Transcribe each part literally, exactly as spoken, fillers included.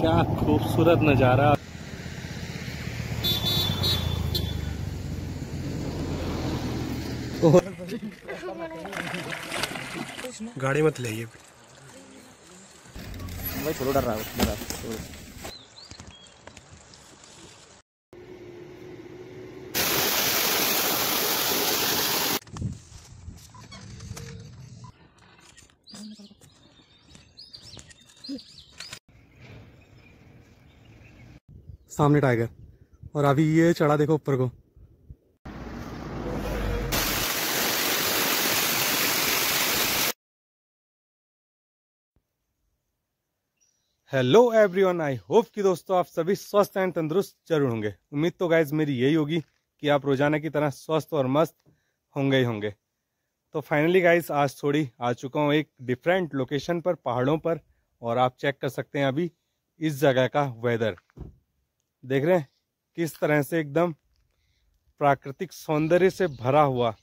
क्या खूबसूरत नज़ारा। गाड़ी मत ले भाई, छोड़ो डर रहा है। सामने टाइगर, और अभी ये चढ़ा देखो ऊपर को। हेलो एवरीवन, आई होप कि दोस्तों आप सभी स्वस्थ एंड तंदुरुस्त जरूर होंगे। उम्मीद तो गाइज मेरी यही होगी कि आप रोजाना की तरह स्वस्थ और मस्त होंगे ही होंगे। तो फाइनली गाइज आज थोड़ी आ चुका हूँ एक डिफरेंट लोकेशन पर, पहाड़ों पर, और आप चेक कर सकते हैं अभी इस जगह का वेदर। देख रहे हैं किस तरह से एकदम प्राकृतिक सौंदर्य से भरा हुआ,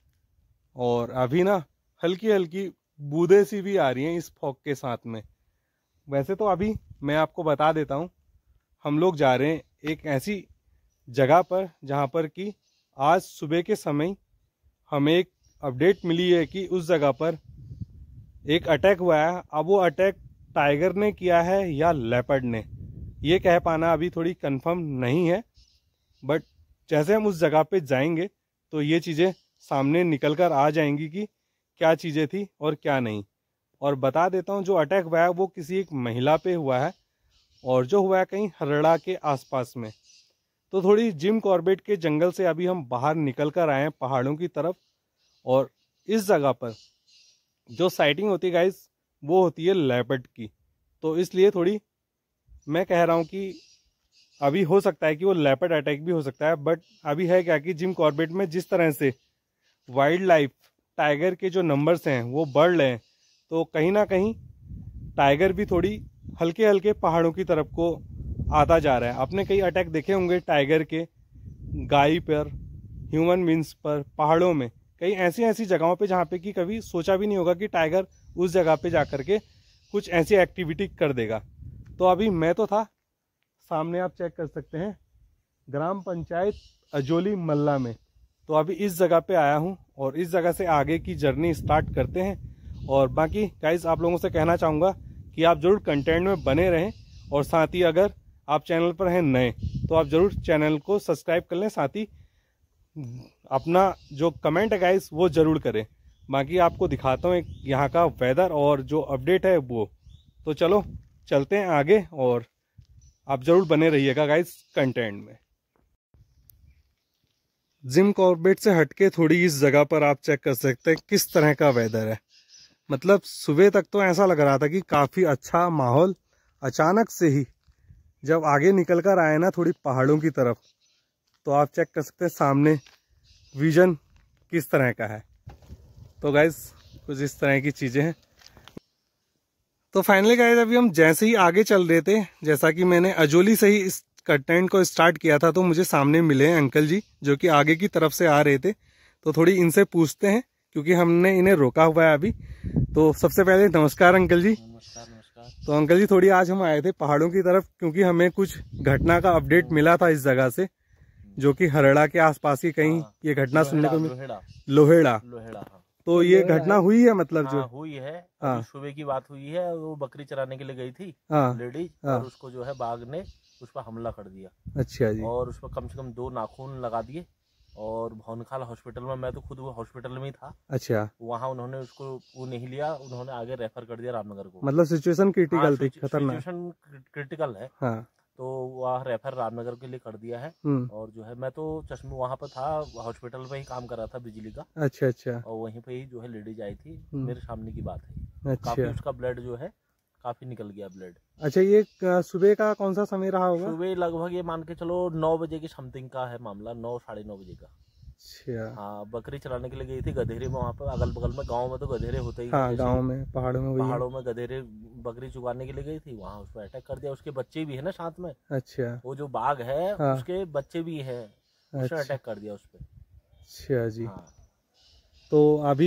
और अभी ना हल्की हल्की बूंदें सी भी आ रही हैं इस फॉग के साथ में। वैसे तो अभी मैं आपको बता देता हूँ, हम लोग जा रहे हैं एक ऐसी जगह पर जहाँ पर कि आज सुबह के समय हमें एक अपडेट मिली है कि उस जगह पर एक अटैक हुआ है। अब वो अटैक टाइगर ने किया है या लेपर्ड ने, ये कह पाना अभी थोड़ी कंफर्म नहीं है, बट जैसे हम उस जगह पे जाएंगे तो ये चीज़ें सामने निकल कर आ जाएंगी कि क्या चीज़ें थी और क्या नहीं। और बता देता हूँ, जो अटैक हुआ है वो किसी एक महिला पे हुआ है, और जो हुआ है कहीं हरड़ा के आसपास में। तो थोड़ी जिम कॉर्बेट के जंगल से अभी हम बाहर निकल कर आए हैं पहाड़ों की तरफ, और इस जगह पर जो साइटिंग होती है गाइस वो होती है लेपर्ड की। तो इसलिए थोड़ी मैं कह रहा हूँ कि अभी हो सकता है कि वो लेपर्ड अटैक भी हो सकता है, बट अभी है क्या कि जिम कॉर्बेट में जिस तरह से वाइल्ड लाइफ टाइगर के जो नंबर्स हैं वो बढ़ रहे हैं, तो कहीं ना कहीं टाइगर भी थोड़ी हल्के हल्के पहाड़ों की तरफ को आता जा रहा है। आपने कई अटैक देखे होंगे टाइगर के गाय पर, ह्यूमन बींग्स पर, पहाड़ों में, कई ऐसी ऐसी जगहों पे जहाँ पे कि कभी सोचा भी नहीं होगा कि टाइगर उस जगह पे जा करके कुछ ऐसी एक्टिविटी कर देगा। तो अभी मैं तो था सामने, आप चेक कर सकते हैं, ग्राम पंचायत अजोली मल्ला में। तो अभी इस जगह पे आया हूँ और इस जगह से आगे की जर्नी स्टार्ट करते हैं। और बाकी गाइस आप लोगों से कहना चाहूँगा कि आप ज़रूर कंटेंट में बने रहें, और साथ ही अगर आप चैनल पर हैं नए तो आप ज़रूर चैनल को सब्सक्राइब कर लें, साथ ही अपना जो कमेंट है गाइस वो ज़रूर करें। बाकी आपको दिखाता हूँ एक यहाँ का वेदर और जो अपडेट है वो। तो चलो चलते हैं आगे, और आप ज़रूर बने रहिएगा गाइस कंटेंट में। जिम कॉर्बेट से हटके थोड़ी इस जगह पर आप चेक कर सकते हैं किस तरह का वेदर है। मतलब सुबह तक तो ऐसा लग रहा था कि काफ़ी अच्छा माहौल, अचानक से ही जब आगे निकल कर आए ना थोड़ी पहाड़ों की तरफ, तो आप चेक कर सकते हैं सामने विजन किस तरह का है। तो गाइस कुछ इस तरह की चीज़ें हैं। तो फाइनली गाइस अभी हम जैसे ही आगे चल रहे थे, जैसा कि मैंने अजोली से ही इस कंटेंट को स्टार्ट किया था, तो मुझे सामने मिले हैं अंकल जी जो कि आगे की तरफ से आ रहे थे। तो थोड़ी इनसे पूछते हैं क्योंकि हमने इन्हें रोका हुआ है अभी। तो सबसे पहले नमस्कार अंकल जी। नमस्कार नमस्कार। तो अंकल जी थोड़ी आज हम आए थे पहाड़ों की तरफ क्योंकि हमें कुछ घटना का अपडेट मिला था इस जगह से, जो कि हरड़ा के आसपास ही कहीं ये घटना सुनने को मिली। लोहेड़ा लोहेड़ा हाँ। तो ये घटना हुई है, मतलब जो हाँ, हुई है। अभी सुबह की बात हुई है। वो बकरी चराने के लिए गई थी लेडीज, और उसको जो है बाघ ने उस पर हमला कर दिया। अच्छा जी। और उस पर कम से कम दो नाखून लगा दिए, और भौनखाल हॉस्पिटल में, मैं तो खुद वो हॉस्पिटल में ही था। अच्छा। वहाँ उन्होंने उसको वो नहीं लिया, उन्होंने आगे रेफर कर दिया रामनगर को। मतलब सिचुएशन क्रिटिकल थी, खतरनाक सिचुएशन क्रिटिकल है। हाँ। तो वहाँ रेफर रामनगर के लिए कर दिया है। और जो है मैं तो चश्मे वहाँ पर था, हॉस्पिटल में ही काम कर रहा था बिजली का। अच्छा अच्छा। और वहीं पे ही जो है लेडीज आई थी, मेरे सामने की बात है। अच्छा। काफी उसका ब्लड जो है काफी निकल गया ब्लड। अच्छा, ये सुबह का कौन सा समय रहा होगा? सुबह लगभग ये मान के चलो नौ बजे की समथिंग का है मामला, नौ साढ़े नौ बजे का। अच्छा। हाँ, बकरी चलाने के लिए गई थी गधेरे में। वहाँ पर अगल बगल में गांव में तो गधेरे होते ही। हाँ, गांव में, पहाड़ों में पहाड़ों में गधेरे बकरी चुगाने के लिए गई थी, वहाँ उस पर अटैक कर दिया। उसके बच्चे भी है ना साथ में। अच्छा। वो जो बाघ है हाँ। उसके बच्चे भी है, उसने अच्छा। अटैक कर दिया उस पर। अच्छा जी। हाँ। तो अभी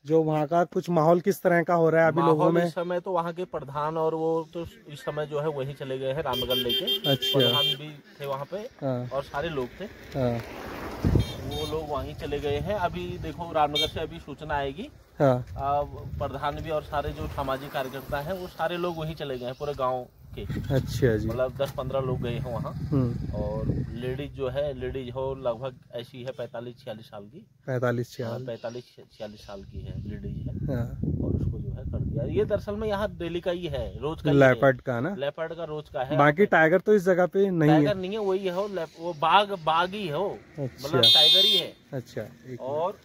जो वहाँ का कुछ माहौल किस तरह का हो रहा है अभी लोगों में? इस समय तो वहाँ के प्रधान और वो तो इस समय जो है वही चले गए हैं रामनगर लेके। अच्छा। प्रधान भी थे वहाँ पे। हाँ। और सारे लोग थे। हाँ। वो लोग वहीं चले गए हैं। अभी देखो रामनगर से अभी सूचना आएगी। हाँ। प्रधान भी और सारे जो सामाजिक कार्यकर्ता हैं वो सारे लोग वहीं चले गए हैं पूरे गाँव के। अच्छा जी। मतलब दस पंद्रह लोग गए हैं वहाँ। और लेडीज जो है लेडीज हो लगभग ऐसी है पैंतालीस छियालीस साल की। पैंतालीस छियालीस पैंतालीस छियालीस साल की है लेडीज है। हाँ। और उसको जो है कर दिया। ये दरअसल में यहाँ दिल्ली का ही है, रोज का लेपर्ड का ना, लेपर्ड का रोज का है। बाकी टाइगर तो इस जगह पे नहीं है। टाइगर नहीं है, वही है वो बाघ बाघ ही है वो। मतलब टाइगर ही है। अच्छा। और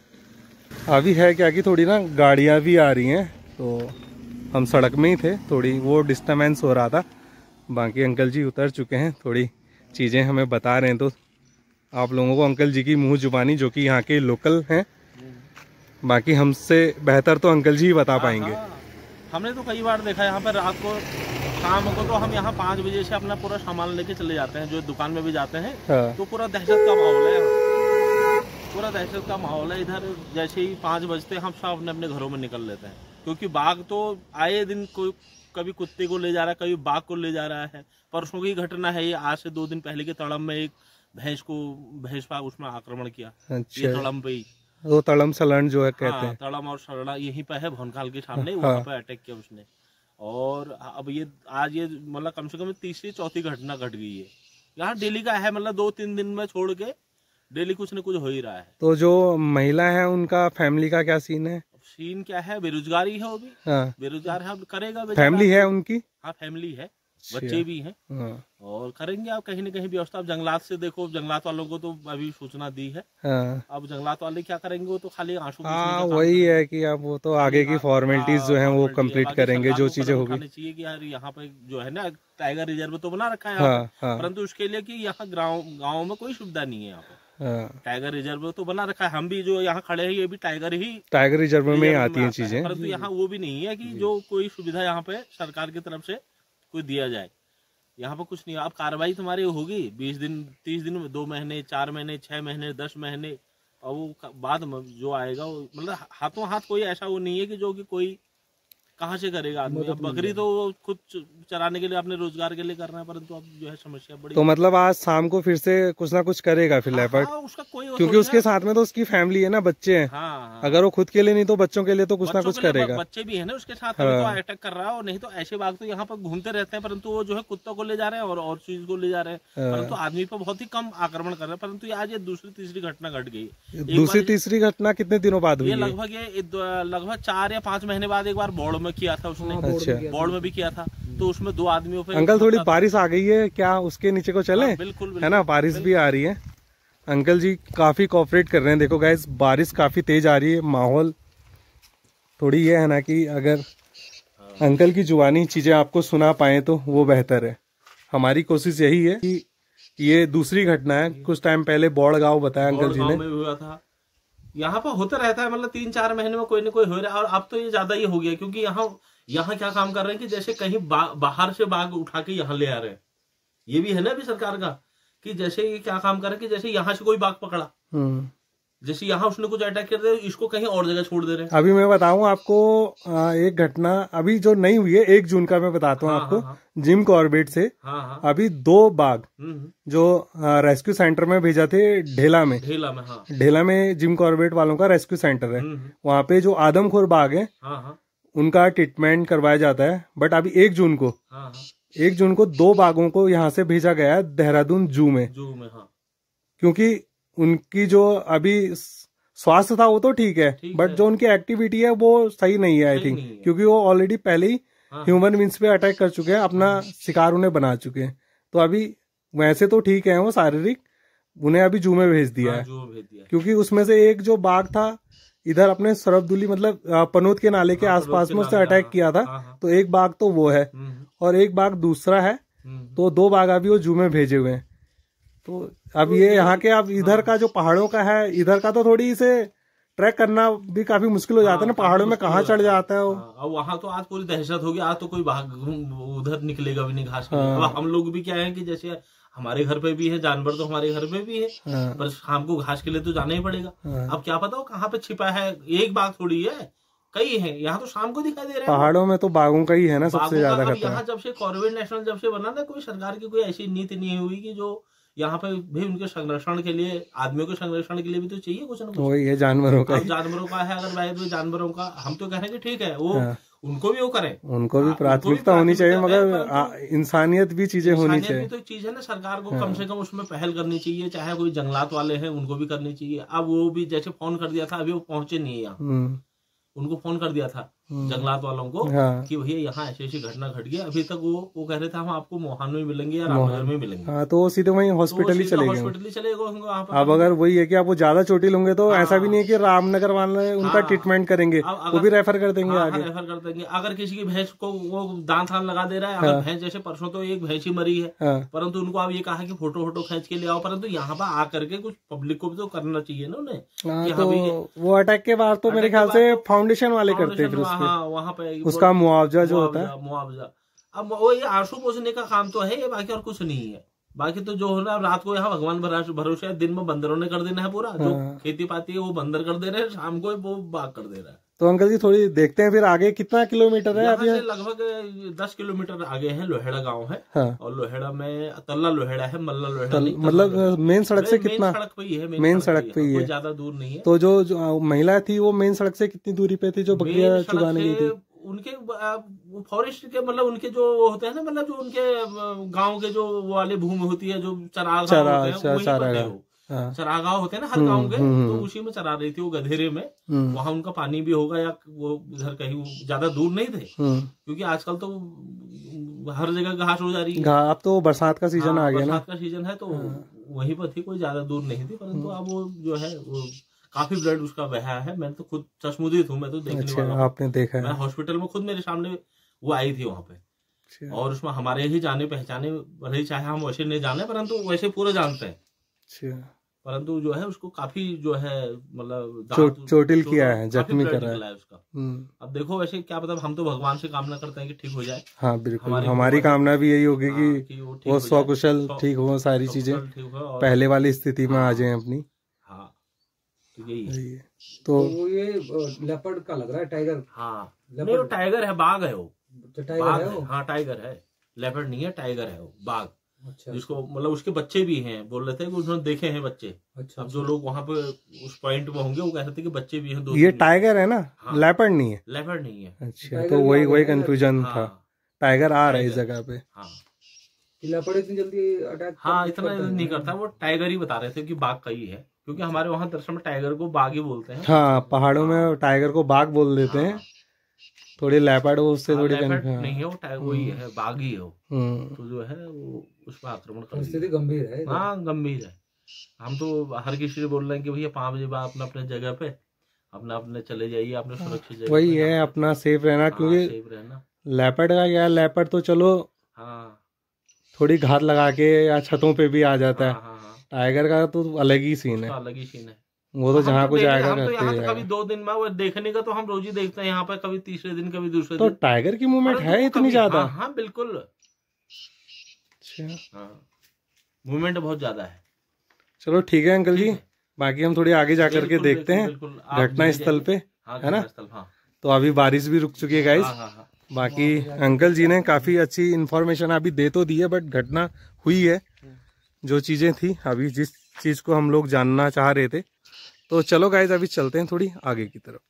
अभी है क्या कि थोड़ी ना गाड़ियां भी आ रही हैं, तो हम सड़क में ही थे, थोड़ी वो डिस्टर्बेंस हो रहा था। बाकी अंकल जी उतर चुके हैं, थोड़ी चीज़ें हमें बता रहे हैं, तो आप लोगों को अंकल जी की मुंह जुबानी जो कि यहाँ के लोकल हैं, बाकी हमसे बेहतर तो अंकल जी ही बता पाएंगे। हमने तो कई बार देखा यहाँ पर रात को शाम को तो हम यहाँ पाँच बजे से अपना पूरा सामान लेके चले जाते हैं, जो दुकान में भी जाते हैं। हाँ। तो पूरा दहशत का माहौल है, पूरा दहशत का माहौल है इधर। जैसे ही पाँच बजते हम सब अपने अपने घरों में निकल लेते हैं, क्योंकि बाघ तो आए दिन कोई कभी कुत्ते को ले जा रहा है, कभी बाघ को ले जा रहा है। परसों की घटना है ये, आज से दो दिन पहले के तड़म में एक भैंस को भैंस पर उसमें आक्रमण किया। अच्छा। ये तड़म पे ही वो तड़म सलण जो है कहते हाँ, हैं। तड़म और सलड़ा यहीं पे है भोनखाल के सामने। हाँ। वहाँ पे अटैक किया उसने। और अब ये आज ये मतलब कम से कम तीसरी चौथी घटना घट गई है यहाँ। डेली का है, मतलब दो तीन दिन में छोड़ के डेली कुछ न कुछ हो ही रहा है। तो जो महिला है उनका फैमिली का क्या सीन है? सीन क्या है, बेरोजगारी है वो भी। हाँ। बेरोजगार है, करेगा फैमिली है उनकी। हाँ फैमिली है, बच्चे भी हैं। हाँ। और करेंगे आप कहीं न कहीं व्यवस्था। आप जंगलात से देखो, जंगलात वालों को तो अभी सूचना दी है। हाँ। अब जंगलात वाले क्या करेंगे, वो तो खाली आंसू। हाँ वही है कि अब वो तो आगे की फॉर्मेलिटीज जो है वो कंप्लीट करेंगे, जो चीजें होगी। चाहिए कि यार यहाँ पे जो है ना टाइगर रिजर्व तो बना रखा है, परंतु उसके लिए कि यहाँ गाँव में कोई सुविधा नहीं है। यहाँ पे टाइगर रिजर्व तो बना रखा है। हम भी जो यहाँ खड़े हैं ये भी टाइगर ही टाइगर रिजर्व में आती हैं चीजें, परंतु यहाँ वो भी नहीं है कि जो कोई सुविधा यहाँ पे सरकार की तरफ से कोई दिया जाए। यहाँ पे कुछ नहीं। अब कार्रवाई तुम्हारी होगी बीस दिन तीस दिन में, दो महीने चार महीने छह महीने दस महीने, और वो बाद में जो आएगा वो मतलब हाथों हाथ कोई ऐसा वो नहीं है कि जो कि कोई कहाँ से करेगा आदमी। अब बकरी तो खुद चराने के लिए अपने रोजगार के लिए करना है, परंतु अब जो है समस्या बड़ी। तो मतलब आज शाम को फिर से कुछ ना कुछ करेगा फिर लेपर्ड। हाँ, उसका कोई क्योंकि उसके साथ में तो उसकी फैमिली है ना, बच्चे हैं। हाँ, हाँ, अगर वो खुद के लिए नहीं तो बच्चों के लिए तो कुछ ना कुछ करेगा। बच्चे भी है ना उसके साथ। हाँ। तो अटैक कर रहा है, और नहीं तो ऐसे बाघ तो यहाँ पर घूमते रहते हैं, परंतु वो जो है कुत्तों को ले जा रहे हैं और और चीज को ले जा रहे हैं, परंतु आदमी पर बहुत ही कम आक्रमण कर रहे हैं। परंतु आज ये दूसरी तीसरी घटना घट गई। दूसरी तीसरी घटना कितने दिनों बाद हुई? लगभग ये लगभग चार या पाँच महीने बाद एक बार बोर्ड में किया था उसने। अच्छा। बोर्ड में भी किया था, तो उसमें दो आदमियों पे। अंकल थोड़ी बारिश आ गई है क्या, उसके नीचे को चले? हाँ, बिल्कुल, बिल्कुल, है ना, बारिश भी आ रही है। अंकल जी काफी कोऑपरेट कर रहे हैं। देखो गाइस बारिश काफी तेज आ रही है। माहौल थोड़ी ये है ना कि अगर अंकल की जुबानी चीजें आपको सुना पाए तो वो बेहतर है। हमारी कोशिश यही है कि ये दूसरी घटना है। कुछ टाइम पहले बौड़ गाँव बताया अंकल जी ने, हुआ था। यहाँ पर होता रहता है, मतलब तीन चार महीने में कोई न कोई हो रहा है। और अब तो ये ज्यादा ही हो गया, क्योंकि यहाँ यहाँ क्या काम कर रहे हैं कि जैसे कहीं बा, बाहर से बाघ उठा के यहाँ ले आ रहे हैं। ये भी है ना अभी सरकार का, कि जैसे ये क्या काम कर रहे हैं कि जैसे यहाँ से कोई बाघ पकड़ा, जैसे यहाँ उसने कुछ अटैक कर दिया, इसको कहीं और जगह छोड़ दे रहे हैं। अभी मैं बताऊं आपको एक घटना अभी जो नहीं हुई है, एक जून का मैं बताता हूँ। हाँ, आपको हाँ, हाँ। जिम कॉर्बेट से हाँ, हाँ। अभी दो बाघ जो रेस्क्यू सेंटर में भेजा थे, ढेला में ढेला में हाँ। ढेला में जिम कॉर्बेट वालों का रेस्क्यू सेंटर है। वहाँ पे जो आदमखोर बाघ है उनका ट्रीटमेंट करवाया जाता है। बट अभी एक जून को हाँ, हाँ। एक जून को दो बाघों को यहाँ से भेजा गया है देहरादून जू में। जू में हाँ। क्योंकि उनकी जो अभी स्वास्थ्य था वो तो ठीक है, बट जो उनकी एक्टिविटी है वो सही नहीं है आई थिंक, क्योंकि वो ऑलरेडी पहले ही हाँ, ह्यूमन बींग्स पे अटैक कर चुके हैं, अपना हाँ, शिकार उन्हें बना चुके हैं। तो अभी वैसे तो ठीक है वो शारीरिक, उन्हें अभी जू में भेज दिया है। क्योंकि उसमें से एक जो बाघ था इधर अपने सरफदुली मतलब पनोत के नाले के आसपास में उससे अटैक किया था, तो एक बाघ तो वो है और एक बाघ दूसरा है, तो दो बाघ अभी वो जू में भेजे हुए हैं। तो अब ये यहाँ के अब इधर का जो पहाड़ों का है, इधर का तो थोड़ी इसे ट्रैक करना भी काफी मुश्किल हो जाता है ना, पहाड़ों में कहाँ चढ़ जाता है वो। अब वहाँ तो आज पूरी दहशत होगी, आज तो कोई बाघ उधर निकलेगा भी नहीं घास में। अब हम लोग भी क्या है कि जैसे हमारे घर पे भी है जानवर, तो हमारे घर पे भी है। हाँ। पर शाम को घास के लिए तो जाना ही पड़ेगा। हाँ। अब क्या पता हो कहाँ पे छिपा है, एक बाघ थोड़ी है, कई है। यहाँ तो शाम को दिखाई दे रहा है। पहाड़ों में तो बाघों का ही है ना सबसे ज्यादा खतरा। यहाँ जब से कॉर्बेट नेशनल जब से बना ना, कोई सरकार की कोई ऐसी नीति नहीं हुई कि जो यहाँ पे भी उनके संरक्षण के लिए, आदमियों के संरक्षण के लिए भी तो चाहिए कुछ ना कुछ। वही है जानवरों का, जानवरों का है। अगर भाई जानवरों का हम तो कह रहे हैं कि ठीक है वो, हाँ। उनको भी वो करें, उनको भी प्राथमिकता होनी चाहिए, मगर इंसानियत भी चीजें होनी चाहिए। तो चीज है ना, सरकार को कम से कम उसमें पहल करनी चाहिए। चाहे कोई जंगलात वाले हैं उनको भी करनी चाहिए। अब वो भी जैसे फोन कर दिया था, अभी वो पहुंचे नहीं है यहाँ, उनको फोन कर दिया था जंगलात वालों को। हाँ। कि भैया यहाँ ऐसी ऐसी घटना घट गई। अभी तक वो वो कह रहे थे हम आपको मोहान में मिलेंगे या रामनगर में मिलेंगे। हाँ, तो वो सीधे वहीं हॉस्पिटल ही चले गए। हॉस्पिटल ही चले गए। अब अगर वही है कि आप वो ज्यादा चोटिल होंगे तो हाँ। ऐसा भी नहीं है कि रामनगर वाले उनका ट्रीटमेंट करेंगे, वो भी रेफर कर देंगे आगे। रेफर कर देंगे। अगर किसी की भैंस को वो दांत हाथ लगा दे रहा है, अगर भैंस जैसे परसों तो एक भैंस ही मरी है, परंतु उनको अब ये कहा कि फोटो फोटो खींच के ले आओ, परंतु यहाँ पर आकर के कुछ पब्लिक को भी तो करना चाहिए ना उन्हें। वो अटैक के बाद तो मेरे ख्याल से फाउंडेशन वाले करते हैं वहाँ पे उसका मुआवजा जो होता है, मुआवजा। अब वो ये आंसू पोंछने का काम तो है ये, बाकी और कुछ नहीं है। बाकी तो जो हो रहा है रात को यहाँ भगवान भरोसे है, दिन में बंदरों ने कर देना है पूरा। हाँ। जो खेती पाती है वो बंदर कर दे रहे हैं, शाम को वो बाघ कर दे रहा है। तो अंकल जी थोड़ी देखते हैं फिर आगे कितना किलोमीटर है? अभी लगभग दस किलोमीटर आगे है लोहेड़ा गांव है। हाँ। और लोहेड़ा में तल्ला लोहेड़ा है, मल्ला लोहेड़ा नहीं, मतलब मेन सड़क से कितना? सड़क पे ही है, मेन सड़क पे ही है, ज्यादा दूर नहीं है। तो जो महिला थी वो मेन सड़क से कितनी दूरी पे थी जो बकरियां चुगाने गई थी? उनके फॉरेस्ट के मतलब उनके जो वो होते हैं ना, मतलब जो उनके गांव के जो वो वाली भूमि होती है, जो चरागाह होते हैं, चरागाह होते हैं ना हर गांव के, तो उसी में चरा रही थी वो गधेरे में। वहां उनका पानी भी होगा या वो उधर कहीं ज्यादा दूर नहीं थे, क्योंकि आजकल तो हर जगह घास हो जा रही है। अब तो बरसात का सीजन आ गया ना, बरसात का सीजन है, तो वहीं पर थी, कोई ज्यादा दूर नहीं थी। परंतु अब वो जो है वो काफी ब्लड उसका बहा है। मैं तो खुद चश्मदीद हूँ, मैं तो देखने अच्छा, वाला हूँ। आपने देखा है? मैं हॉस्पिटल में खुद मेरे सामने वो आई थी वहाँ पे। अच्छा। और उसमें हमारे ही जाने पहचाने भले चाहे हम वैसे नहीं जाने, परंतु वैसे पूरे जानते हैं। अच्छा। परंतु जो है उसको काफी जो है मतलब चो, चोटिल किया है, जख्मी करा है उसका। अब देखो वैसे क्या पता, हम तो भगवान से कामना करते हैं कि ठीक हो जाए। हाँ बिल्कुल, हमारी कामना भी यही होगी कि वो स्वकुशल ठीक हो, सारी चीजें पहले वाली स्थिति में आ जाए अपनी। तो यही है। तो वो ये लेपर्ड का लग रहा है, टाइगर? हाँ नहीं, वो टाइगर है, बाघ है वो। तो टाइगर है वो? हाँ टाइगर है, लेपर्ड नहीं है, टाइगर है वो, बाघ। अच्छा। जिसको मतलब उसके बच्चे भी हैं, बोल रहे थे कि उन्होंने देखे हैं बच्चे। अच्छा। अब जो लोग वहाँ पे उस पॉइंट पे होंगे वो कह रहे थे कि बच्चे भी हैं दो। ये टाइगर है ना? हाँ। लेपर्ड नहीं है? लेपर्ड नहीं है। अच्छा, तो वही वही कंफ्यूजन था। टाइगर आ रहा है इस जगह पे। हाँ, लेपर्ड इतनी जल्दी अटैक हाँ इतना नहीं करता, वो टाइगर ही बता रहे थे कि बाघ का ही है, क्योंकि हमारे वहाँ दरअसल में टाइगर को बाघ ही बोलते हैं। हाँ, पहाड़ों में टाइगर को बाघ बोल देते हैं। थोड़ी लेपर्ड वो उससे थोड़ी नहीं है, वो टाइगर वही है, बाघ ही है वो। तो जो है वो उस पर आक्रमण कर, स्थिति गंभीर है। हाँ गंभीर है। हम तो हर किसी से बोल रहे हैं कि भैया पाँच बजे बाद अपने अपने जगह पे अपना अपने चले जाइए, अपने सुरक्षित जगह। वही है, अपना सेफ रहना, क्योंकि सेफ रहना। लेपर्ड का क्या, लेपर्ड तो चलो हाँ थोड़ी घात लगा के या छतों पे भी आ जाता है। टाइगर का तो अलग ही सीन है, अलग ही सीन है। वो तो जहाँ को जाएगा हम तो यहाँ तो कभी दो दिन में वो देखने का तो हम रोज ही देखते हैं यहाँ पे, कभी तीसरे दिन कभी दूसरे तो दिन। टाइगर की मूवमेंट है इतनी ज्यादा? हाँ, हाँ बिल्कुल, मूवमेंट बहुत ज्यादा है। चलो ठीक है अंकल जी, बाकी हम थोड़ी आगे जा करके देखते हैं घटना स्थल पे, है ना? तो अभी बारिश भी रुक चुकी है गाइस। बाकी अंकल जी ने काफी अच्छी इन्फॉर्मेशन अभी दे तो दी है, बट घटना हुई है जो चीजें थी, अभी जिस चीज को हम लोग जानना चाह रहे थे। तो चलो गाइस अभी चलते हैं थोड़ी आगे की तरफ।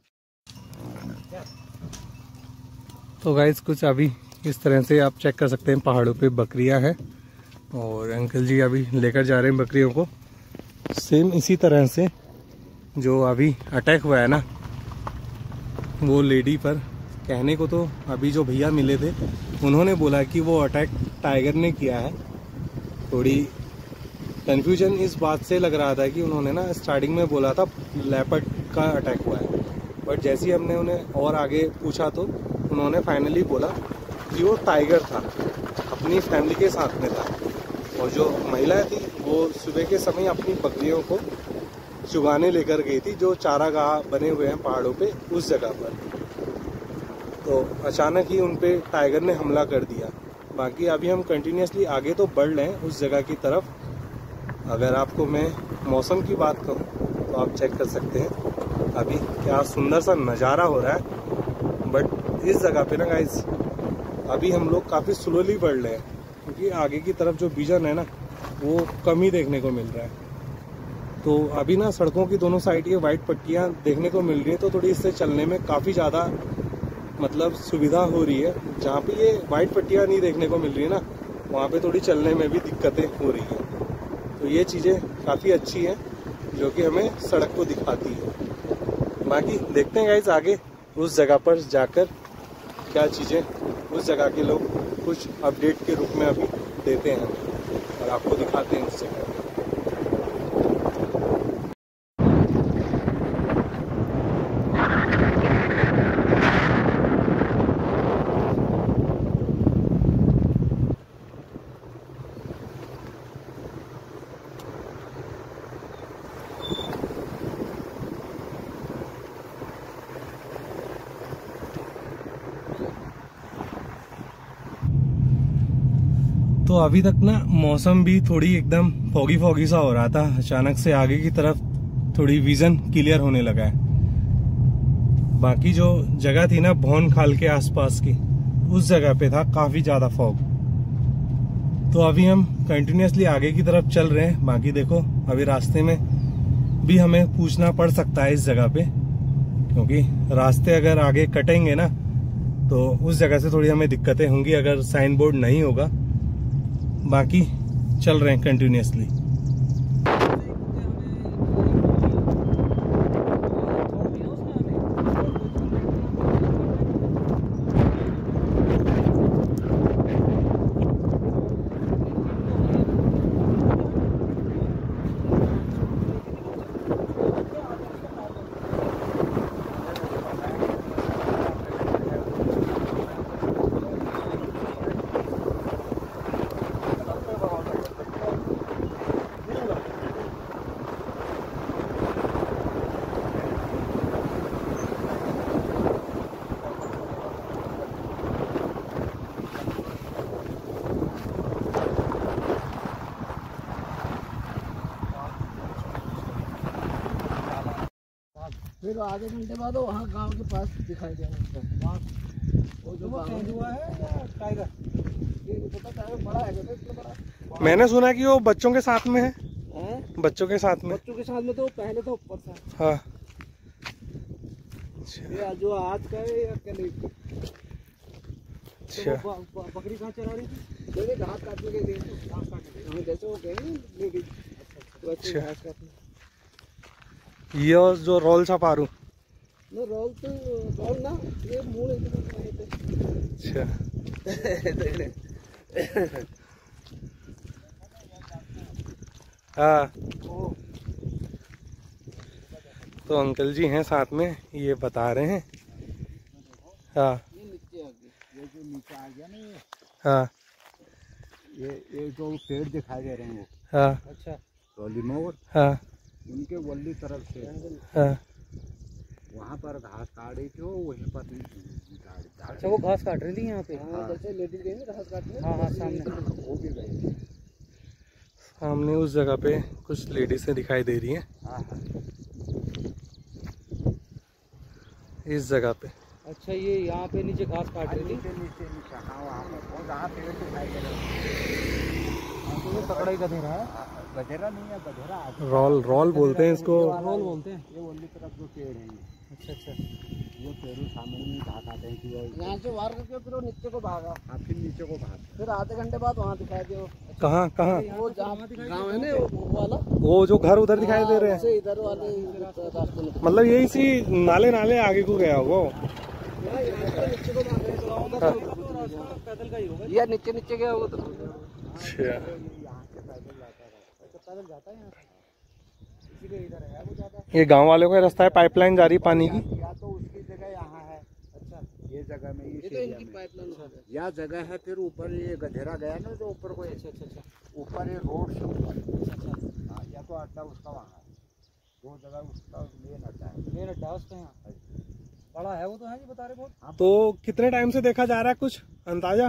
तो गाइस कुछ अभी इस तरह से आप चेक कर सकते हैं, पहाड़ों पे बकरियां हैं और अंकल जी अभी लेकर जा रहे हैं बकरियों को। सेम इसी तरह से जो अभी अटैक हुआ है ना वो लेडी पर, कहने को तो अभी जो भैया मिले थे उन्होंने बोला कि वो अटैक टाइगर ने किया है। थोड़ी कन्फ्यूजन इस बात से लग रहा था कि उन्होंने ना स्टार्टिंग में बोला था लेपर्ड का अटैक हुआ है, बट जैसे ही हमने उन्हें और आगे पूछा तो उन्होंने फाइनली बोला कि वो टाइगर था, अपनी फैमिली के साथ में था। और जो महिला थी वो सुबह के समय अपनी बकरियों को चुगाने लेकर गई थी, जो चारागाह बने हुए हैं पहाड़ों पे उस जगह पर। तो अचानक ही उन पे टाइगर ने हमला कर दिया। बाकी अभी हम कंटिन्यूसली आगे तो बढ़ रहे हैं उस जगह की तरफ। अगर आपको मैं मौसम की बात करूं तो आप चेक कर सकते हैं अभी क्या सुंदर सा नज़ारा हो रहा है। बट इस जगह पे ना गाइस अभी हम लोग काफ़ी स्लोली बढ़ रहे हैं, क्योंकि आगे की तरफ जो विजन है ना वो कम ही देखने को मिल रहा है। तो अभी ना सड़कों की दोनों साइड ये वाइट पट्टियाँ देखने को मिल रही है, तो थोड़ी इससे चलने में काफ़ी ज़्यादा मतलब सुविधा हो रही है। जहाँ पे ये वाइट पट्टियाँ नहीं देखने को मिल रही है ना, वहाँ पे थोड़ी चलने में भी दिक्कतें हो रही हैं। तो ये चीज़ें काफ़ी अच्छी हैं जो कि हमें सड़क को दिखाती है। बाकी देखते हैं गाइस आगे उस जगह पर जाकर क्या चीज़ें उस जगह के लोग कुछ अपडेट के रूप में अभी देते हैं और आपको दिखाते हैं उस जगह। तो अभी तक ना मौसम भी थोड़ी एकदम फॉगी फॉगी सा हो रहा था, अचानक से आगे की तरफ थोड़ी विजन क्लियर होने लगा है। बाकी जो जगह थी ना भौन खाल के आसपास की, उस जगह पे था काफी ज्यादा फॉग। तो अभी हम कंटिन्यूसली आगे की तरफ चल रहे हैं। बाकी देखो अभी रास्ते में भी हमें पूछना पड़ सकता है इस जगह पे, क्योंकि रास्ते अगर आगे कटेंगे ना तो उस जगह से थोड़ी हमें दिक्कतें होंगी अगर साइन बोर्ड नहीं होगा। बाकी चल रहे हैं कंटिन्यूसली। फिर आधे घंटे बाद वहाँ गांव के पास दिखाई देगा वो जो हुआ है टाइगर, ये पता टाइगर बड़ा है क्या? इतना बड़ा मैंने सुना कि वो बच्चों के साथ में है, है? बच्चों के साथ में बच्चों के साथ में तो पहले तो ऊपर था। हाँ ये जो आज का है या कल? अच्छा तो बकरी कहाँ चरा रही थी? देखिए घास काटने के लिए, घास काटने हमें जैसे वो गए लेडीज तो अच्छे घास काटने। ये और जो रोल छापारू ना रोल तो रोल ना ये मूल अच्छा हाँ। तो अंकल जी हैं साथ में, ये बता रहे हैं। हाँ ये नीचे आ गया, ये जो नीचे आ गया ना ये हाँ ये ये जो पेड़ दिखाई दे रहे हैं वो हाँ अच्छा रोली मोर हाँ उनके वल्ली तरफ से हाँ वहाँ पर घास काट रही थी, वो वहीं पर अच्छा वो घास काट रही थी यहाँ पे। हाँ जैसे लेडीज गई ना घास काटने। हाँ हाँ सामने वो भी गई, सामने उस जगह पे कुछ लेडीजें दिखाई दे रही हैं। हाँ हाँ इस जगह पे अच्छा ये यहाँ पे नीचे घास काट रही थी। नीचे नीचे नीचे हाँ वहाँ पर वो जहाँ पेड़ दिखाई दे रहा है तो ये तगड़ा ही गधेरा है। गधेरा नहीं है, गधेरा रोल रोल बोलते हैं इसको, रोल बोलते हैं। ये वल्ली तरफ जो पेड़ है ये अच्छा अच्छा वो पेड़ सामने में घास आते हैं, यहाँ से वार करके फिर वो नीचे को भागा। हाँ फिर नीचे को भाग, फिर आधे घंटे बाद वहाँ दिखाई दे। कहाँ कहाँ वो जहाँ गाँव है ना वो वाला, वो जो घर उधर दिखाई दे रहे हैं इधर वाले रास्ते में, मतलब यही सी नाले नाले आगे को गया वो पैदल का ही होगा या नीचे नीचे गया वो तो। अच्छा पैदल जाता है यहाँ से, इसीलिए इधर है वो ज्यादा। ये गांव वालों का रास्ता है, पाइपलाइन जा रही पानी की। या तो उसकी जगह यहाँ है। अच्छा ये जगह में ये तो इनकी पाइपलाइन या जगह है। फिर ऊपर ये गधेरा गया ना जो ऊपर को, अच्छा अच्छा अच्छा ऊपर ये रोड से ऊपर अच्छा हाँ या तो अड्डा उसका वहाँ है, दो जगह उसका मेन अड्डा है। मेन अड्डा उसका यहाँ बड़ा है वो तो है जी बता रहे बहुत। तो कितने टाइम से देखा जा रहा है, कुछ अंदाजा? उस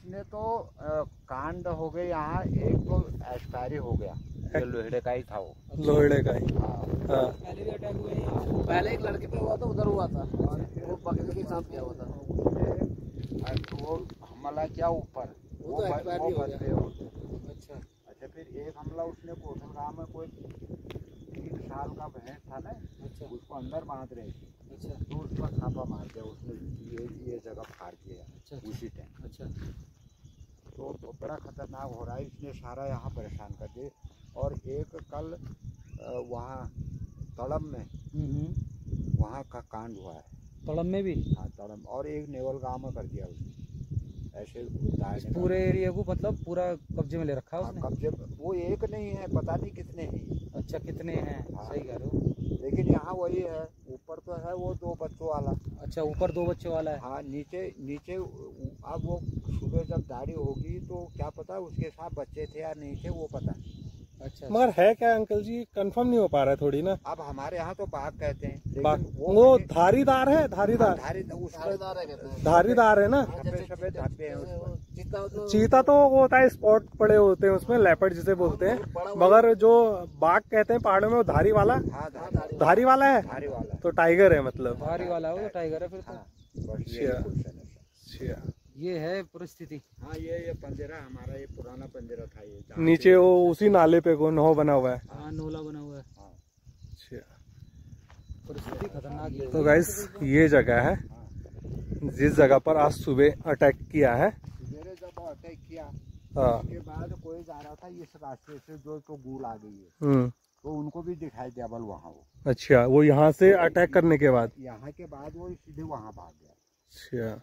उसने तो आ, कांड हो गए यहाँ, एक तो एक्सपायरी हो गया, ये लोहड़े का ही था वो, लोहड़े का ही। हाँ पहले भी अटैक हुए हैं, पहले एक लड़के पे हुआ था, उधर हुआ था, वो बकरी के साथ क्या हुआ था, वो हमला किया ऊपर, वो तो एक्सपायरी हो गया। अच्छा अच्छा, फिर एक हमला उसने कोठल गाँव में कोई तीन साल का भैंस था ना, अच्छा उसको अंदर बांध रहे थे, अच्छा तो उसका छापा मार दिया उसने, ये ये जगह फाड़ दिया, अच्छा उसी टाइम, अच्छा तो, तो बड़ा खतरनाक हो रहा है, इसने सारा यहाँ परेशान कर दिए। और एक कल वहाँ तड़म में, वहाँ का कांड हुआ है, तड़म में भी, हाँ तड़म, और एक नेवल गांव में कर दिया उसने, ऐसे पूरे एरिया को मतलब पूरा कब्जे में ले रखा है उसने। कब्जे, वो एक नहीं है, पता नहीं कितने हैं। अच्छा कितने हैं, हाँ। सही कह रहे हो, लेकिन यहाँ वही है, ऊपर तो है वो दो बच्चों वाला। अच्छा, ऊपर दो बच्चों वाला है। हाँ, नीचे नीचे अब वो सुबह जब दाढ़ी होगी तो क्या पता उसके साथ बच्चे थे या नहीं थे, वो पता नहीं। अच्छा, मगर है क्या अंकल जी, कंफर्म नहीं हो पा रहा है थोड़ी ना। अब हमारे यहाँ तो बाघ कहते हैं, बाघ वो, वो धारीदार है, धारीदार धारीदार है, धारीदार है ना, सफेद सफेद धब्बे हैं उसमें। चीता तो वो होता है, स्पॉट पड़े होते हैं उसमें, लेपर्ड जिसे बोलते हैं, मगर जो बाघ कहते हैं पहाड़ों में वो धारी वाला, हाँ धारी, धारी वाला है, धारी वाला तो टाइगर है, मतलब धारी वाला है वो, टाइगर है फिर तो। ये है परिस्थिति। हाँ, ये ये पंजरा हमारा, ये पुराना पंजरा था, ये नीचे वो उसी नाले पे को नौ बना हुआ है, हाँ नोला बना हुआ है। अच्छा, परिस्थिति खतरनाक है। तो गाइस ये जगह है जिस जगह पर आज सुबह अटैक किया है। मेरे जब अटैक किया हाँ, उसके बाद कोई जा रहा था इस रास्ते से, जो तो गूल आ गई है, हम्म, तो उनको भी दिखाई दिया बल वहाँ वो। अच्छा, वो यहाँ से अटैक करने के बाद, यहाँ के बाद वो सीधे वहाँ भाग गया। अच्छा,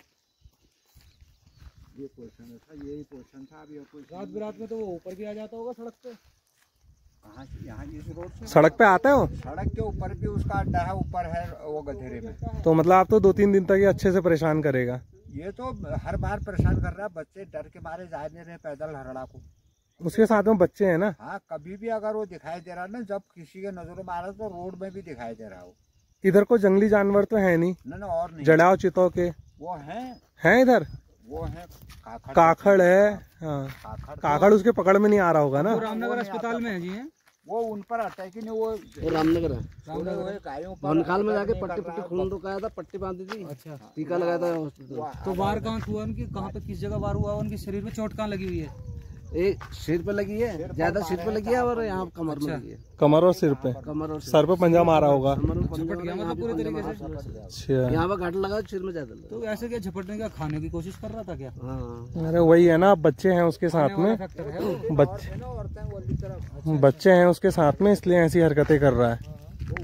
ये पोजीशन था, यही पोजीशन था। अभी रात बिरात में तो वो ऊपर भी आ जाता होगा सड़क पे। कहाँ से? यहाँ इस रोड से सड़क पे आता है वो, सड़क के ऊपर भी उसका अड्डा है, ऊपर है वो गधेरे में। तो मतलब आप तो दो तीन दिन तक ये अच्छे से परेशान करेगा। ये तो हर बार परेशान कर रहा है, बच्चे डर के मारे जा नहीं रहे पैदल हरड़ा को। उसके साथ में बच्चे हैं ना। हाँ, कभी भी अगर वो दिखाई दे रहा ना, जब किसी के नजरों में आ रहा तो रोड में भी दिखाई दे रहा हो। इधर को जंगली जानवर तो है नहीं ना, ना और नहीं, जड़ाव चितो के वो है, हैं इधर, वो है काखड़, काखड़ है। हाँ, काखड़, काखड़ उसके पकड़ में नहीं आ रहा होगा ना। रामनगर अस्पताल में है जी, है वो उन पर अटैक ही नहीं, वो रामनगर है, रामनगर वनकाल में जाके पट्टी पट्टी खून रुकाया था, पट्टी बांधी थी, अच्छा टीका लगाया था हॉस्पिटल। तो वार कहाँ हुआ उनकी, कहाँ पे किस जगह वार हुआ, उनके शरीर पे चोट कहाँ लगी हुई है? एक सिर पे लगी है, ज्यादा सिर पे लगी है, और यहाँ कमर में लगी है। कमर और सिर पे, कमर और सर पे पंजा मारा होगा। झपट गया मतलब पूरे तरीके से। अच्छा, यहाँ पे घाट लगा, सिर में ज्यादा लगा। तो ऐसे क्या झपटने का, खाने की कोशिश कर रहा था क्या? हाँ, अरे वही है ना, बच्चे हैं उसके साथ में, बच्चे बच्चे हैं उसके साथ में, इसलिए ऐसी हरकतें कर रहा है।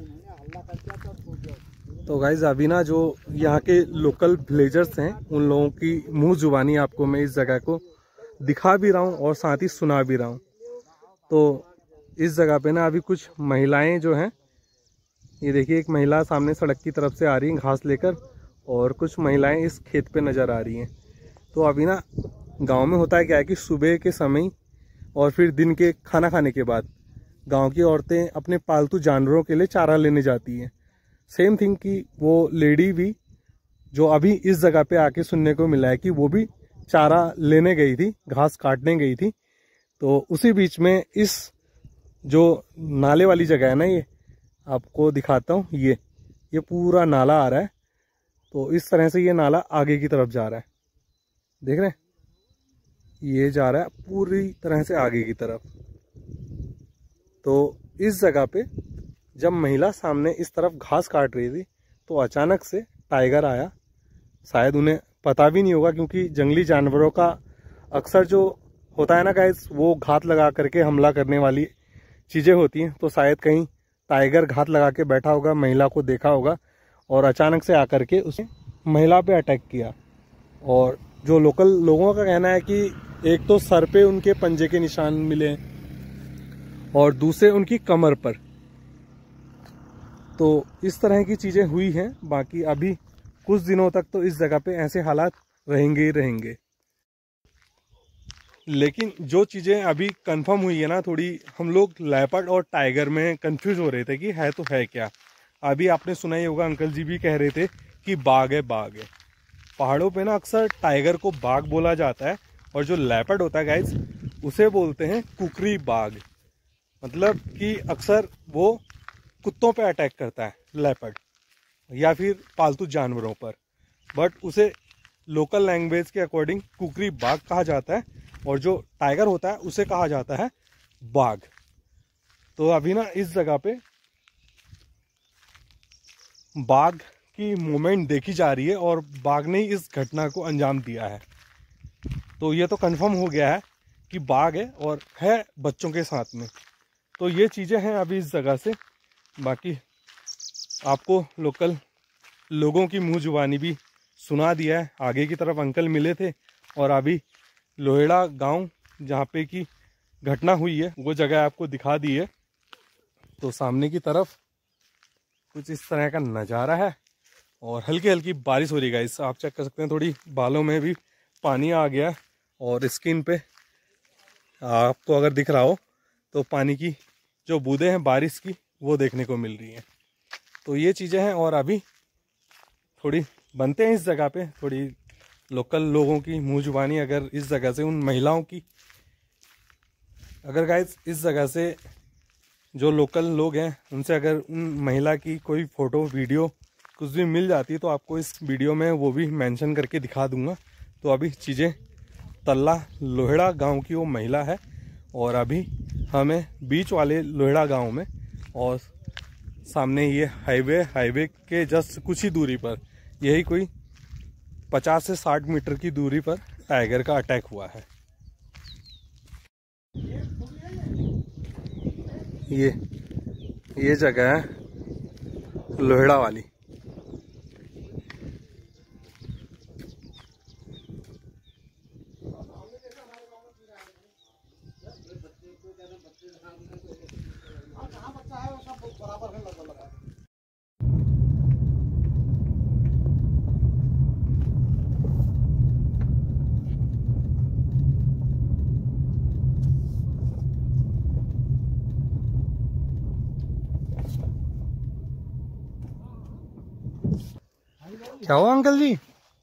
तो गाइज अभी ना जो यहाँ के लोकल विलेजर्स हैं, उन लोगों की मुंह जुबानी आपको मैं इस जगह को दिखा भी रहा हूँ और साथ ही सुना भी रहा हूँ। तो इस जगह पे ना अभी कुछ महिलाएं जो हैं, ये देखिए एक महिला सामने सड़क की तरफ से आ रही है घास लेकर, और कुछ महिलाएं इस खेत पे नज़र आ रही हैं। तो अभी ना गांव में होता है क्या है कि सुबह के समय और फिर दिन के खाना खाने के बाद गांव की औरतें अपने पालतू जानवरों के लिए चारा लेने जाती हैं। सेम थिंग कि वो लेडी भी जो अभी इस जगह पे आके सुनने को मिला है कि वो भी चारा लेने गई थी, घास काटने गई थी। तो उसी बीच में इस जो नाले वाली जगह है ना, ये आपको दिखाता हूँ, ये ये पूरा नाला आ रहा है। तो इस तरह से ये नाला आगे की तरफ जा रहा है, देख रहे हैं, ये जा रहा है पूरी तरह से आगे की तरफ। तो इस जगह पे जब महिला सामने इस तरफ घास काट रही थी तो अचानक से टाइगर आया। शायद उन्हें पता भी नहीं होगा, क्योंकि जंगली जानवरों का अक्सर जो होता है ना गाइस, वो घात लगा करके हमला करने वाली चीज़ें होती हैं। तो शायद कहीं टाइगर घात लगा के बैठा होगा, महिला को देखा होगा और अचानक से आकर के उसने महिला पे अटैक किया। और जो लोकल लोगों का कहना है कि एक तो सर पे उनके पंजे के निशान मिले और दूसरे उनकी कमर पर। तो इस तरह की चीज़ें हुई हैं। बाकी अभी कुछ दिनों तक तो इस जगह पे ऐसे हालात रहेंगे ही रहेंगे। लेकिन जो चीज़ें अभी कंफर्म हुई है ना, थोड़ी हम लोग लेपर्ड और टाइगर में कंफ्यूज हो रहे थे कि है तो है क्या। अभी आपने सुना ही होगा, अंकल जी भी कह रहे थे कि बाघ है बाघ है। पहाड़ों पे ना अक्सर टाइगर को बाघ बोला जाता है, और जो लेपर्ड होता है गाइज उसे बोलते हैं कुकरी बाघ। मतलब कि अक्सर वो कुत्तों पे अटैक करता है लेपर्ड, या फिर पालतू जानवरों पर, बट उसे लोकल लैंग्वेज के अकॉर्डिंग कुकरी बाघ कहा जाता है, और जो टाइगर होता है उसे कहा जाता है बाघ। तो अभी ना इस जगह पे बाघ की मूवमेंट देखी जा रही है, और बाघ ने इस घटना को अंजाम दिया है। तो ये तो कंफर्म हो गया है कि बाघ है, और है बच्चों के साथ में। तो ये चीज़ें हैं अभी इस जगह से। बाकी आपको लोकल लोगों की मुँह जुबानी भी सुना दिया है। आगे की तरफ अंकल मिले थे, और अभी लोहेड़ा गांव जहाँ पे की घटना हुई है वो जगह आपको दिखा दी है। तो सामने की तरफ कुछ इस तरह का नज़ारा है, और हल्की हल्की बारिश हो रही है गाइस। आप चेक कर सकते हैं, थोड़ी बालों में भी पानी आ गया, और स्किन पे आपको अगर दिख रहा हो तो पानी की जो बूंदें हैं बारिश की वो देखने को मिल रही हैं। तो ये चीज़ें हैं, और अभी थोड़ी बनते हैं इस जगह पे थोड़ी लोकल लोगों की मुँह जुबानी। अगर इस जगह से उन महिलाओं की, अगर गाइस इस जगह से जो लोकल लोग हैं उनसे अगर उन महिला की कोई फ़ोटो वीडियो कुछ भी मिल जाती है तो आपको इस वीडियो में वो भी मेंशन करके दिखा दूंगा। तो अभी चीज़ें तल्ला लोहेड़ा गांव की वो महिला है, और अभी हमें बीच वाले लोहेड़ा गांव में, और सामने ये हाईवे हाईवे के जस्ट कुछ ही दूरी पर, यही कोई पचास से साठ मीटर की दूरी पर टाइगर का अटैक हुआ है। ये ये जगह है लोहेड़ा वाली। क्या हुआ अंकल जी?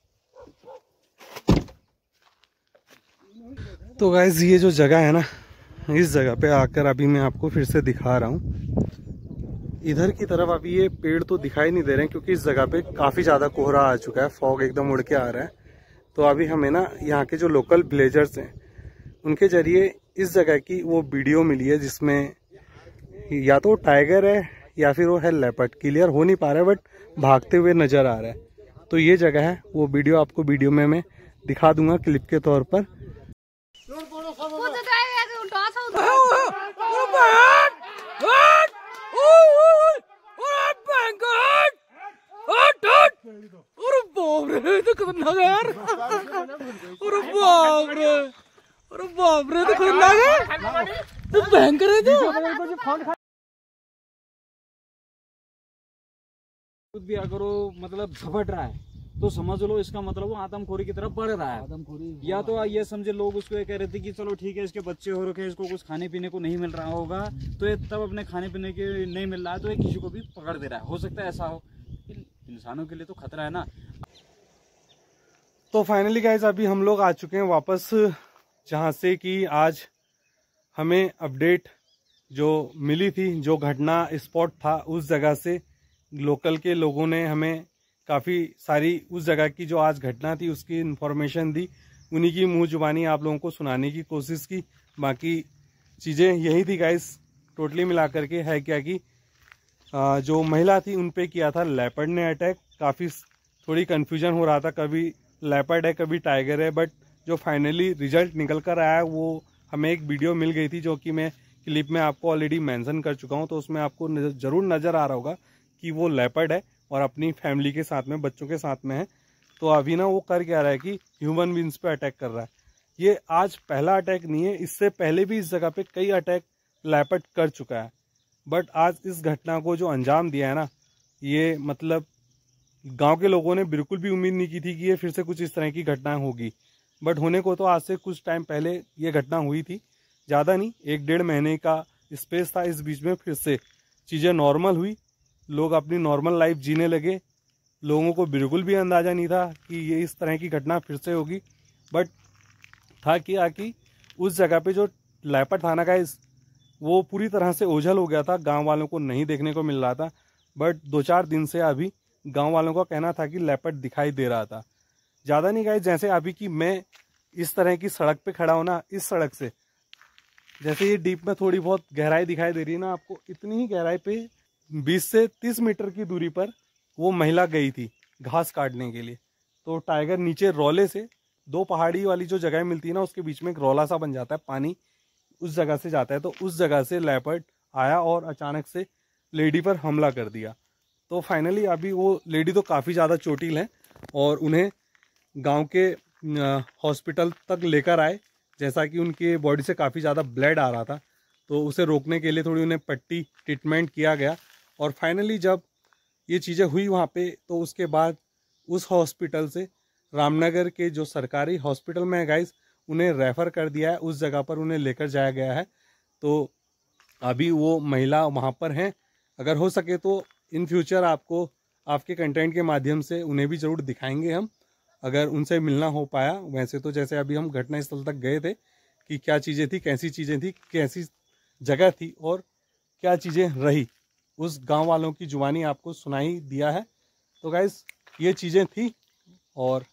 तो गाइस ये जो जगह है ना, इस जगह पे आकर अभी मैं आपको फिर से दिखा रहा हूँ। इधर की तरफ अभी ये पेड़ तो दिखाई नहीं दे रहे हैं, क्योंकि इस जगह पे काफ़ी ज़्यादा कोहरा आ चुका है, फॉग एकदम उड़ के आ रहा है। तो अभी हमें ना यहाँ के जो लोकल विलेजर्स हैं उनके जरिए इस जगह की वो वीडियो मिली है, जिसमें या तो टाइगर है या फिर वो है लेपर्ड। क्लियर हो नहीं पा रहा है, बट भागते हुए नज़र आ रहा है। तो ये जगह है, वो वीडियो आपको वीडियो में मैं दिखा दूंगा क्लिप के तौर पर। कुछ भी अगर वो मतलब झपट रहा है तो समझ लो इसका मतलब वो आदमखोरी की तरफ बढ़ रहा है। आदमखोरी या तो ये समझे लोग उसको ये कह रहे थे कि चलो ठीक है इसके बच्चे हो रखे, इसको कुछ खाने पीने को नहीं मिल रहा होगा, तो ये तब अपने खाने पीने के नहीं मिल रहा है तो ये किसी को भी पकड़ दे रहा है। हो सकता है ऐसा हो, इंसानों के लिए तो खतरा है ना। तो फाइनली गाइज अभी हम लोग आ चुके हैं वापस, जहाँ से कि आज हमें अपडेट जो मिली थी, जो घटना स्पॉट था उस जगह से लोकल के लोगों ने हमें काफ़ी सारी उस जगह की जो आज घटना थी उसकी इन्फॉर्मेशन दी। उन्हीं की मुंह जुबानी आप लोगों को सुनाने की कोशिश की। बाकी चीज़ें यही थी गाइस, टोटली मिलाकर के है क्या कि जो महिला थी उन पे किया था लेपर्ड ने अटैक। काफ़ी थोड़ी कन्फ्यूजन हो रहा था, कभी लेपर्ड है कभी टाइगर है, बट जो फाइनली रिजल्ट निकल कर आया है वो हमें एक वीडियो मिल गई थी, जो कि मैं क्लिप में आपको ऑलरेडी मेंशन कर चुका हूं। तो उसमें आपको ज़रूर नज़र आ रहा होगा कि वो लेपर्ड है और अपनी फैमिली के साथ में, बच्चों के साथ में है। तो अभी ना वो कर क्या रहा है कि ह्यूमन बींग्स पे अटैक कर रहा है। ये आज पहला अटैक नहीं है, इससे पहले भी इस जगह पे कई अटैक लेपर्ड कर चुका है। बट आज इस घटना को जो अंजाम दिया है ना, ये मतलब गांव के लोगों ने बिल्कुल भी उम्मीद नहीं की थी कि ये फिर से कुछ इस तरह की घटना होगी। बट होने को तो आज से कुछ टाइम पहले ये घटना हुई थी, ज़्यादा नहीं, एक डेढ़ महीने का स्पेस था। इस बीच में फिर से चीज़ें नॉर्मल हुई, लोग अपनी नॉर्मल लाइफ जीने लगे। लोगों को बिल्कुल भी अंदाज़ा नहीं था कि ये इस तरह की घटना फिर से होगी। बट था क्या कि उस जगह पे जो लेपर्ड था ना गाइस, वो पूरी तरह से ओझल हो गया था, गांव वालों को नहीं देखने को मिल रहा था। बट दो चार दिन से अभी गांव वालों का कहना था कि लेपर्ड दिखाई दे रहा था। ज़्यादा नहीं गाइस, जैसे अभी कि मैं इस तरह की सड़क पे खड़ा हूँ ना, इस सड़क से जैसे ये डीप में थोड़ी बहुत गहराई दिखाई दे रही है ना आपको, इतनी ही गहराई पे बीस से तीस मीटर की दूरी पर वो महिला गई थी घास काटने के लिए। तो टाइगर नीचे रौले से, दो पहाड़ी वाली जो जगह मिलती है ना, उसके बीच में एक रौला सा बन जाता है, पानी उस जगह से जाता है। तो उस जगह से लेपर्ड आया और अचानक से लेडी पर हमला कर दिया। तो फाइनली अभी वो लेडी तो काफ़ी ज़्यादा चोटिल है और उन्हें गांव के हॉस्पिटल तक लेकर आए, जैसा कि उनके बॉडी से काफ़ी ज़्यादा ब्लड आ रहा था। तो उसे रोकने के लिए थोड़ी उन्हें पट्टी ट्रीटमेंट किया गया। और फाइनली जब ये चीज़ें हुई वहाँ पे, तो उसके बाद उस हॉस्पिटल से रामनगर के जो सरकारी हॉस्पिटल में है गाइस, उन्हें रेफ़र कर दिया है, उस जगह पर उन्हें लेकर जाया गया है। तो अभी वो महिला वहाँ पर हैं। अगर हो सके तो इन फ्यूचर आपको आपके कंटेंट के माध्यम से उन्हें भी ज़रूर दिखाएंगे हम, अगर उनसे मिलना हो पाया। वैसे तो जैसे अभी हम घटनास्थल तक गए थे कि क्या चीज़ें थी, कैसी चीज़ें थी, कैसी जगह थी और क्या चीज़ें रही, उस गांव वालों की जुबानी आपको सुनाई दिया है। तो गाइस ये चीज़ें थी और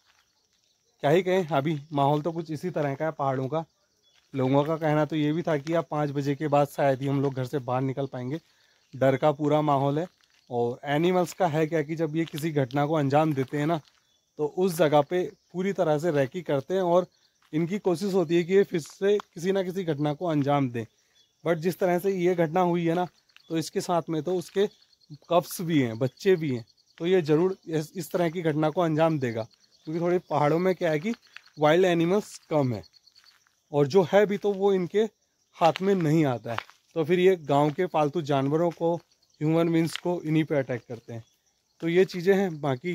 क्या ही कहें, अभी माहौल तो कुछ इसी तरह का है पहाड़ों का। लोगों का कहना तो ये भी था कि अब पाँच बजे के बाद शायद ही हम लोग घर से बाहर निकल पाएंगे। डर का पूरा माहौल है। और एनिमल्स का है क्या कि जब ये किसी घटना को अंजाम देते हैं ना, तो उस जगह पे पूरी तरह से रैकी करते हैं और इनकी कोशिश होती है कि ये फिर से किसी ना किसी घटना को अंजाम दें। बट जिस तरह से ये घटना हुई है ना, तो इसके साथ में तो उसके कप्स भी हैं, बच्चे भी हैं। तो ये ज़रूर इस, इस तरह की घटना को अंजाम देगा, क्योंकि थोड़े पहाड़ों में क्या है कि वाइल्ड एनिमल्स कम है और जो है भी तो वो इनके हाथ में नहीं आता है। तो फिर ये गांव के पालतू जानवरों को, ह्यूमन बींग्स को इन्हीं पे अटैक करते हैं। तो ये चीज़ें हैं। बाकी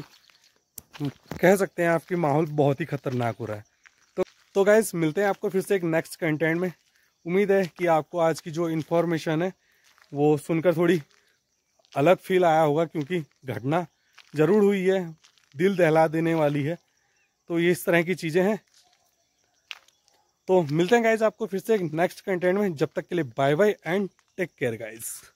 कह सकते हैं आपकी माहौल बहुत ही खतरनाक हो रहा है। तो तो गाइस मिलते हैं आपको फिर से एक नेक्स्ट कंटेंट में। उम्मीद है कि आपको आज की जो इन्फॉर्मेशन है वो सुनकर थोड़ी अलग फील आया होगा, क्योंकि घटना ज़रूर हुई है, दिल दहला देने वाली है। तो ये इस तरह की चीज़ें हैं। तो मिलते हैं गाइस आपको फिर से एक नेक्स्ट कंटेंट में। जब तक के लिए bye bye and take care guys.